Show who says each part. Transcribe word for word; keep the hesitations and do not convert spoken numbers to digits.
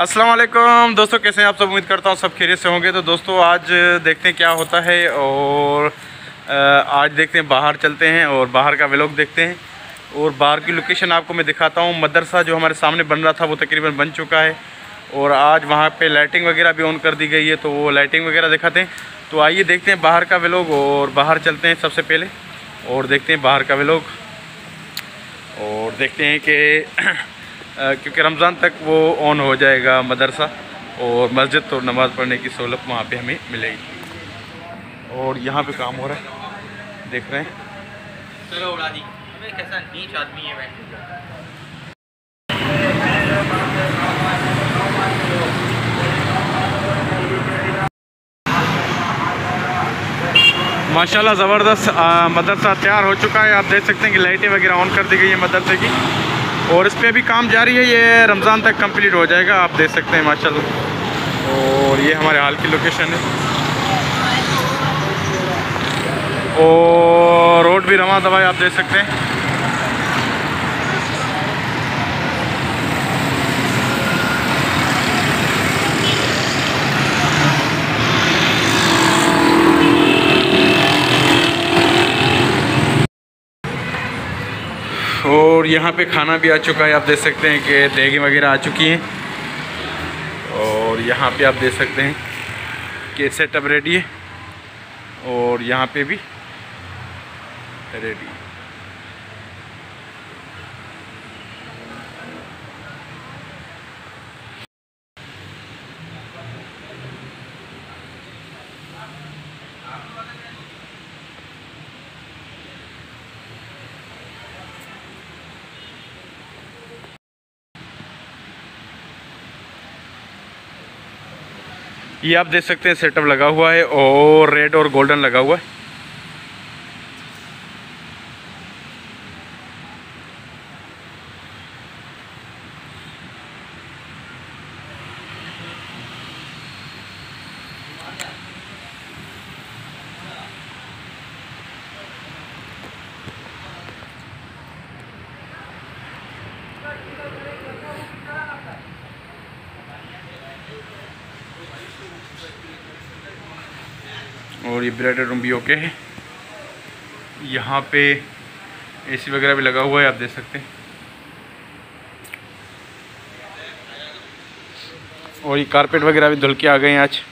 Speaker 1: अस्सलाम वालेकुम दोस्तों, कैसे हैं आप सब। उम्मीद करता हूँ सब खैरियत से होंगे। तो दोस्तों आज देखते हैं क्या होता है और आज देखते हैं, बाहर चलते हैं और बाहर का व्लॉग देखते हैं। और बाहर की लोकेशन आपको मैं दिखाता हूँ। मदरसा जो हमारे सामने बन रहा था वो तकरीबन बन चुका है और आज वहाँ पे लाइटिंग वगैरह भी ऑन कर दी गई है, तो वो लाइटिंग वगैरह दिखाते हैं। तो आइए देखते हैं बाहर का व्लॉग और बाहर चलते हैं सबसे पहले और देखते हैं बाहर का व्लॉग और देखते हैं कि क्योंकि रमज़ान तक वो ऑन हो जाएगा मदरसा और मस्जिद, तो नमाज़ पढ़ने की सहूलत वहाँ पे हमें मिलेगी। और यहाँ पे काम हो रहा है, देख रहे हैं।
Speaker 2: चलो उड़ा दी। कैसा नीच आदमी है भाई।
Speaker 1: माशाल्लाह ज़बरदस्त मदरसा तैयार हो चुका है। आप देख सकते हैं कि लाइटें वगैरह ऑन कर दी गई है मदरसे की और इस पर भी काम जारी है। ये रमज़ान तक कंप्लीट हो जाएगा, आप देख सकते हैं माशाल्लाह। और ये हमारे हाल की लोकेशन है और रोड भी रवा दवा आप देख सकते हैं। और यहाँ पे खाना भी आ चुका है, आप देख सकते हैं कि देगी वगैरह आ चुकी हैं। और यहाँ पे आप देख सकते हैं कि सेटअप रेडी है और यहाँ पे भी रेडी है। ये आप देख सकते हैं सेटअप लगा हुआ है और रेड और गोल्डन लगा हुआ है। और ये ब्राइडल रूम भी ओके है। यहाँ पे एसी वगैरह भी लगा हुआ है, आप देख सकते हैं। और ये कारपेट वगैरह भी धुल के आ गए हैं आज।